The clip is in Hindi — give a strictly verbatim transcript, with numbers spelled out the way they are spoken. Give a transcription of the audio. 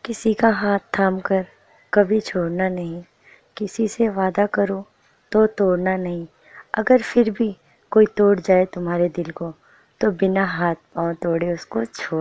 किसी का हाथ थाम कर कभी छोड़ना नहीं, किसी से वादा करो तो तोड़ना नहीं। अगर फिर भी कोई तोड़ जाए तुम्हारे दिल को, तो बिना हाथ पाँव तोड़े उसको छोड़